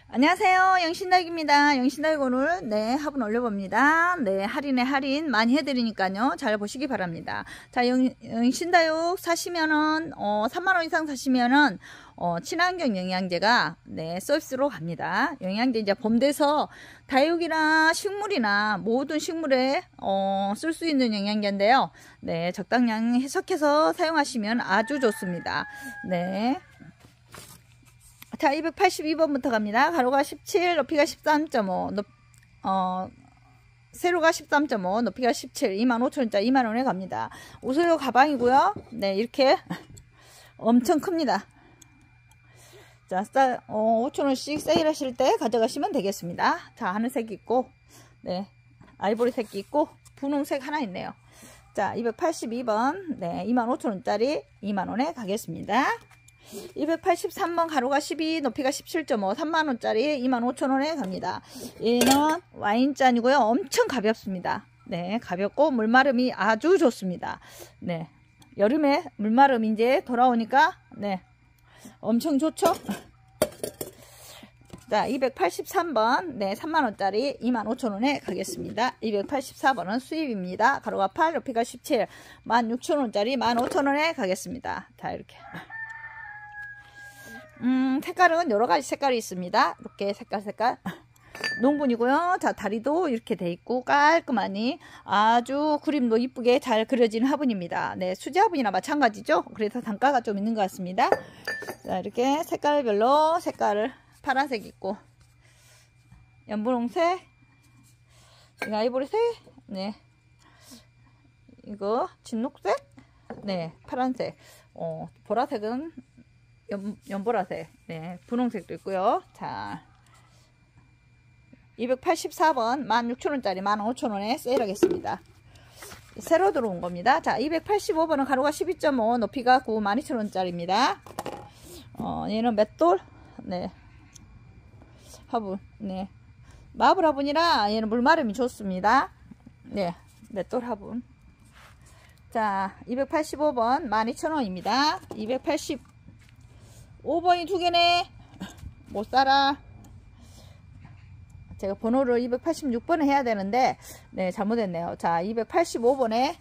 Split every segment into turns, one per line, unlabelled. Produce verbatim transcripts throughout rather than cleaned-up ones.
안녕하세요. 영신닭입니다. 영신닭 오늘 네 화분 올려봅니다. 네 할인에 할인 많이 해드리니까요. 잘 보시기 바랍니다. 자 영, 영신다육 사시면은 어, 삼만 원 이상 사시면은 어, 친환경 영양제가 네 서비스로 갑니다. 영양제 이제 봄 돼서 다육이나 식물이나 모든 식물에 어, 쓸 수 있는 영양제인데요. 네 적당량 해석해서 사용하시면 아주 좋습니다. 네. 자 이백팔십이 번부터 갑니다. 가로가 십칠, 높이가 십삼 점 오, 높, 어, 세로가 십삼 점 오, 높이가 십칠, 이만 오천 원짜리 이만 원에 갑니다. 우소요 가방이고요. 네 이렇게 엄청 큽니다. 자 싸, 어, 오천 원씩 세일하실 때 가져가시면 되겠습니다. 자 하늘색 있고 네 아이보리색 있고 분홍색 하나 있네요. 자 이백팔십이 번 네 이만 오천 원짜리 이만 원에 가겠습니다. 이백팔십삼 번 가로가 십이, 높이가 십칠 점 오, 삼만 원짜리 이만 오천 원에 갑니다. 얘는 와인잔이고요. 엄청 가볍습니다. 네, 가볍고 물마름이 아주 좋습니다. 네, 여름에 물마름 이제 돌아오니까 네, 엄청 좋죠? 자, 이백팔십삼 번 네, 삼만 원짜리 이만 오천 원에 가겠습니다. 이백팔십사 번은 수입입니다. 가로가 팔, 높이가 십칠, 만 육천 원짜리 만 오천 원에 가겠습니다. 자, 이렇게. 음, 색깔은 여러가지 색깔이 있습니다. 이렇게 색깔 색깔 농분이고요. 자 다리도 이렇게 돼 있고 깔끔하니 아주 그림도 이쁘게 잘 그려진 화분입니다. 네 수제 화분이나 마찬가지죠. 그래서 단가가 좀 있는 것 같습니다. 자 이렇게 색깔별로 색깔을 파란색 있고 연분홍색, 아이보리색, 네 이거 진녹색, 네 파란색, 어 보라색은 연, 연보라색, 네, 분홍색도 있고요. 자, 이백팔십사 번 만 육천 원짜리 만 오천 원에 세일하겠습니다. 새로 들어온 겁니다. 자, 이백팔십오 번은 가로가 십이 점 오, 높이가 구, 만 이천 원짜리입니다. 어, 얘는 맷돌, 네, 화분, 네, 마블 화분이라 얘는 물마름이 좋습니다. 네, 맷돌 화분. 자, 이백팔십오 번 만 이천 원입니다. 이백팔십오 번이 두 개네. 못 살아. 제가 번호를 이백팔십육 번에 해야 되는데 네 잘못했네요. 자 이백팔십오 번에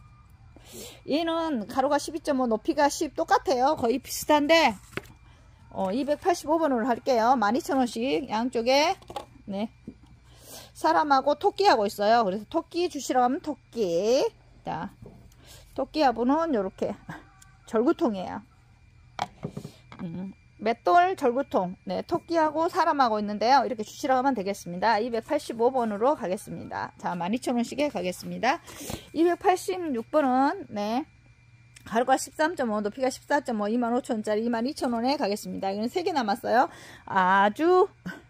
얘는 가로가 십이 점 오, 높이가 십 똑같아요. 거의 비슷한데 어, 이백팔십오 번으로 할게요. 만 이천 원씩 양쪽에 네 사람하고 토끼하고 있어요. 그래서 토끼 주시라고 하면 토끼. 자 토끼 화분은 요렇게 절구통이에요. 음, 맷돌 절구통, 네, 토끼하고 사람하고 있는데요. 이렇게 주시라고 하면 되겠습니다. 이백팔십오 번으로 가겠습니다. 자, 만 이천 원씩에 가겠습니다. 이백팔십육 번은, 네, 가로가 십삼 점 오, 높이가 십사 점 오, 이만 오천 원짜리 이만 이천 원에 가겠습니다. 이건 세 개 남았어요. 아주,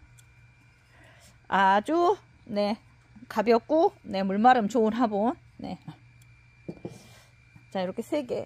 아주, 네, 가볍고, 네, 물마름 좋은 화분, 네. 자, 이렇게 세 개.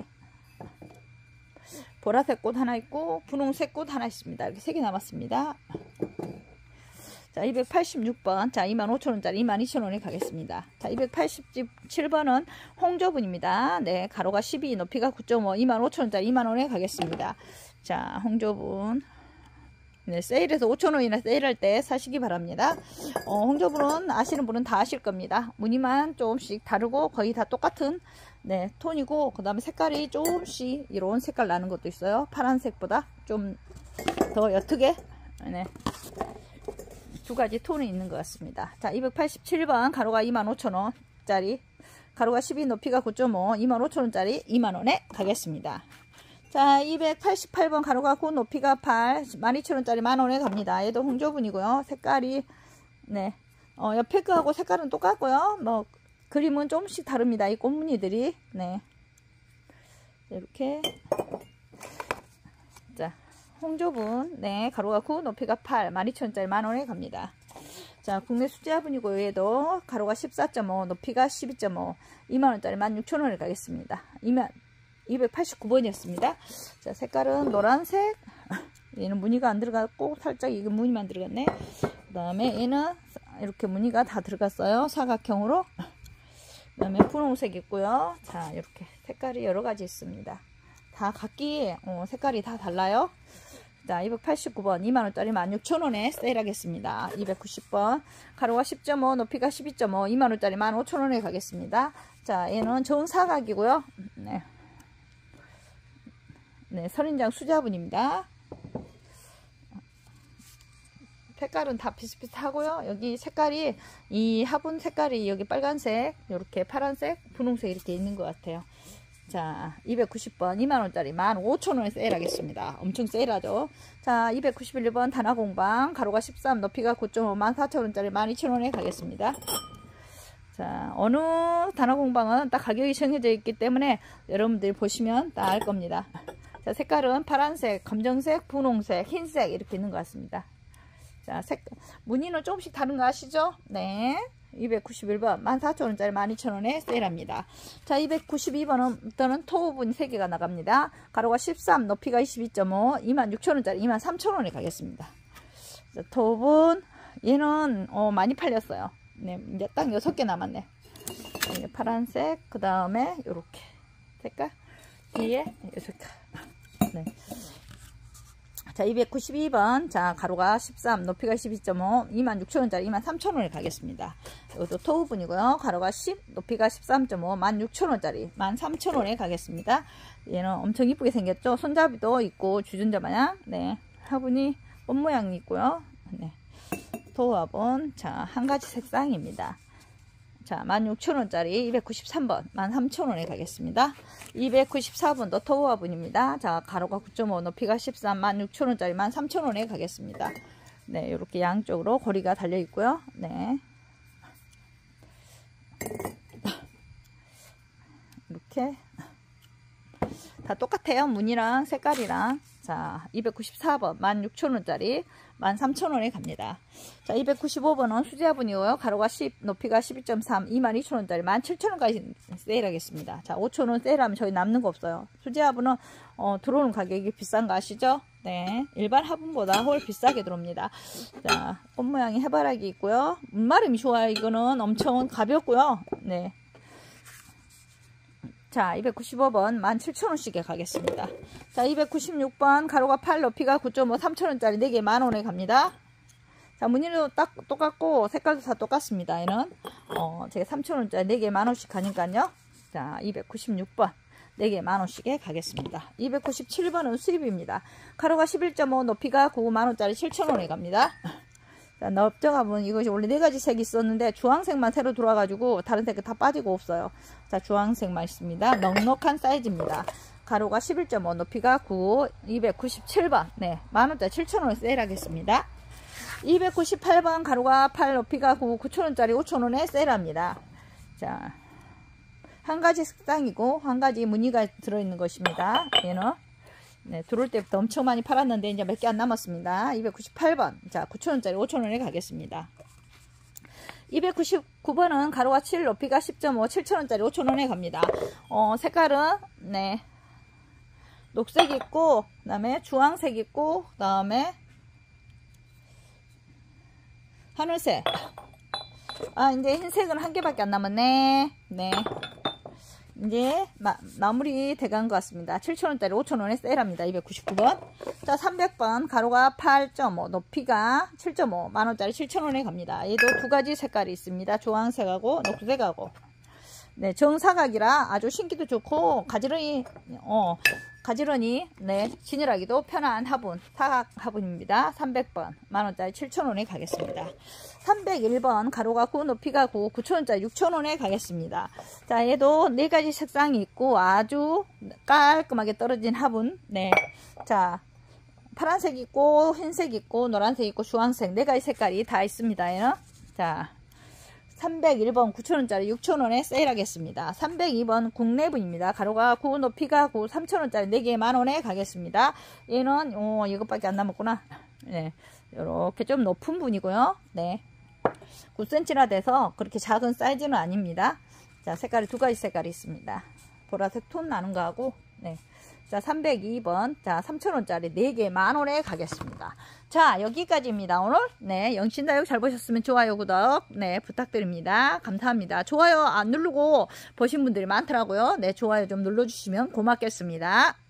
보라색 꽃 하나 있고 분홍색 꽃 하나 있습니다. 이렇게 세 개 남았습니다. 자 이백팔십육 번 자 이만 오천 원짜리 이만 이천 원에 가겠습니다. 자 이백팔십칠 번은 홍조분입니다. 네 가로가 십이, 높이가 구 점 오, 이만 오천 원짜리 이만 원에 가겠습니다. 자 홍조분 네 세일해서 오천 원이나 세일할 때 사시기 바랍니다. 어, 홍조분은 아시는 분은 다 아실 겁니다. 무늬만 조금씩 다르고 거의 다 똑같은 네 톤이고 그 다음에 색깔이 조금씩 이런 색깔 나는 것도 있어요. 파란색보다 좀 더 옅게 네, 두 가지 톤이 있는 것 같습니다. 자 이백팔십칠 번 가로가 이만 오천 원짜리 가로가 십이, 높이가 구 점 오, 이만 오천 원짜리 이만 원에 가겠습니다. 자 이백팔십팔 번 가로가 구, 높이가 팔, 만 이천 원짜리 만 원에 갑니다. 얘도 홍조분이고요. 색깔이 네 어, 옆에 거하고 색깔은 똑같고요. 뭐 그림은 조금씩 다릅니다. 이 꽃무늬들이 네 이렇게 자 홍조분 네 가로가 구, 높이가 팔, 만 이천 원짜리 만 원에 갑니다. 자 국내 수제 화분이고 얘도 가로가 십사 점 오, 높이가 십이 점 오, 이만 원짜리 만 육천 원에 가겠습니다. 이만 이백팔십구 번이었습니다. 자 색깔은 노란색, 얘는 무늬가 안 들어갔고 살짝 이거 무늬만 들어갔네. 그 다음에 얘는 이렇게 무늬가 다 들어갔어요. 사각형으로. 그 다음에 분홍색 있고요. 자 이렇게 색깔이 여러가지 있습니다. 다 각기 어, 색깔이 다 달라요. 자, 이백팔십구 번 이만 원짜리 만 육천 원에 세일하겠습니다. 이백구십 번 가로가 십 점 오, 높이가 십이 점 오, 이만 원짜리 만 오천 원에 가겠습니다. 자, 얘는 정사각이고요. 네. 네, 선인장 수자분입니다. 색깔은 다 비슷비슷하고요. 여기 색깔이 이 화분 색깔이 여기 빨간색, 이렇게 파란색, 분홍색 이렇게 있는 것 같아요. 자, 이백구십 번 이만 원짜리 만 오천 원에 세일하겠습니다. 엄청 세일하죠. 자, 이백구십일 번 단화공방 가로가 십삼, 높이가 구 점 오, 만 사천 원짜리 만 이천 원에 가겠습니다. 자, 어느 단화공방은 딱 가격이 정해져 있기 때문에 여러분들이 보시면 딱 알 겁니다. 자, 색깔은 파란색, 검정색, 분홍색, 흰색 이렇게 있는 것 같습니다. 자, 색, 무늬는 조금씩 다른 거 아시죠? 네. 이백구십일 번 만 사천 원짜리 만 이천 원에 세일합니다. 자, 이백구십이 번은 토우분 세 개가 나갑니다. 가로가 십삼, 높이가 이십이 점 오, 이만 육천 원짜리 이만 삼천 원에 가겠습니다. 자, 토우분 얘는 어, 많이 팔렸어요. 네, 이제 딱 여섯 개 남았네. 네, 파란색, 그 다음에 요렇게 색깔 뒤에 여섯 개. 네. 자, 이백구십이 번 자, 가로가 십삼, 높이가 십이 점 오, 이만 육천 원짜리 이만 삼천 원에 가겠습니다. 이것도 토우분이고요. 가로가 십, 높이가 십삼 점 오, 만 육천 원짜리 만 삼천 원에 가겠습니다. 얘는 엄청 이쁘게 생겼죠. 손잡이도 있고 주전자 마냥. 네, 화분이 꽃 모양이 있고요. 네, 토우 화분. 자, 한 가지 색상입니다. 자, 만 육천 원짜리 이백구십삼 번 만 삼천 원에 가겠습니다. 이백구십사 번도 토우 화분입니다. 자, 가로가 구 점 오, 높이가 십삼, 만 육천 원짜리 만 삼천 원에 가겠습니다. 네, 이렇게 양쪽으로 고리가 달려 있고요. 네, 이렇게 다 똑같아요. 무늬랑 색깔이랑. 자, 이백구십사 번 만 육천 원짜리 만 삼천 원에 갑니다. 자, 이백구십오 번은 수제화분이고요. 가로가 십, 높이가 십이 점 삼, 이만 이천 원짜리 만 칠천 원까지 세일하겠습니다. 자, 오천 원 세일하면 저희 남는 거 없어요. 수제화분은 어, 들어오는 가격이 비싼 거 아시죠? 네, 일반 화분보다 훨 비싸게 들어옵니다. 자, 꽃 모양이 해바라기 있고요. 물마름이 좋아요. 이거는 엄청 가볍고요. 네. 자, 이백구십오 번 만 칠천 원씩에 가겠습니다. 자, 이백구십육 번 가로가 팔, 높이가 구 점 오, 삼천 원짜리 네 개 만 원에 갑니다. 자, 무늬도 딱 똑같고 색깔도 다 똑같습니다. 얘는 어, 제가 삼천 원짜리 네 개 만 원씩 가니까요. 자, 이백구십육 번 네 개 만 원씩에 가겠습니다. 이백구십칠 번은 수입입니다. 가로가 십일 점 오, 높이가 구, 만 원짜리 칠천 원에 갑니다. 자, 넓적하면 이것이 원래 네 가지 색이 있었는데 주황색만 새로 들어와가지고 다른 색은 다 빠지고 없어요. 자, 주황색만 있습니다. 넉넉한 사이즈입니다. 가로가 십일 점 오, 높이가 구, 이백구십칠 번 네, 만 원짜리 칠천 원에 세일하겠습니다. 이백구십팔 번 가로가 팔, 높이가 구, 구천 원짜리 오천 원에 세일합니다. 자, 한 가지 색상이고 한 가지 무늬가 들어있는 것입니다. 얘는 네, 들어올 때부터 엄청 많이 팔았는데 이제 몇 개 안 남았습니다. 이백구십팔 번 자, 구천 원짜리 오천 원에 가겠습니다. 이백구십구 번은 가로가 칠, 높이가 십 점 오, 칠천 원짜리 오천 원에 갑니다. 어, 색깔은 네, 녹색 있고 그 다음에 주황색 있고 그 다음에 하늘색. 아, 이제 흰색은 한 개밖에 안 남았네. 네, 이제 마, 마무리 돼간 것 같습니다. 칠천 원짜리 오천 원에 세일합니다. 이백구십구 번 자, 삼백 번 가로가 팔 점 오, 높이가 칠 점 오, 만 원짜리 칠천 원에 갑니다. 얘도 두 가지 색깔이 있습니다. 주황색하고 녹색하고. 네, 정사각이라 아주 신기도 좋고 가지런히 어 가지런히 네, 지느라기도 편한 화분, 사각 화분입니다. 삼백 번 만 원짜리 칠천 원에 가겠습니다. 삼백일 번 가로가 구, 높이가 구, 구천 원짜리 육천 원에 가겠습니다. 자, 얘도 네 가지 색상이 있고 아주 깔끔하게 떨어진 화분. 네, 자, 파란색 있고 흰색 있고 노란색 있고 주황색 네 가지 색깔이 다 있습니다. 얘는. 자, 삼백일 번 구천 원짜리 육천 원에 세일하겠습니다. 삼백이 번 국내분입니다. 가로가 구, 높이가 구, 삼천 원짜리 네 개 만 원에 가겠습니다. 얘는 어, 이것밖에 안 남았구나. 네, 이렇게 좀 높은 분이고요. 네, 구 센티미터나 돼서 그렇게 작은 사이즈는 아닙니다. 자, 색깔이 두 가지 색깔이 있습니다. 보라색 톤 나는 거하고. 네, 자, 삼백이 번 자, 삼천 원짜리 네 개 만 원에 가겠습니다. 자, 여기까지입니다. 오늘 네, 영신다육 잘 보셨으면 좋아요, 구독 네, 부탁드립니다. 감사합니다. 좋아요 안 누르고 보신 분들이 많더라고요. 네, 좋아요 좀 눌러주시면 고맙겠습니다.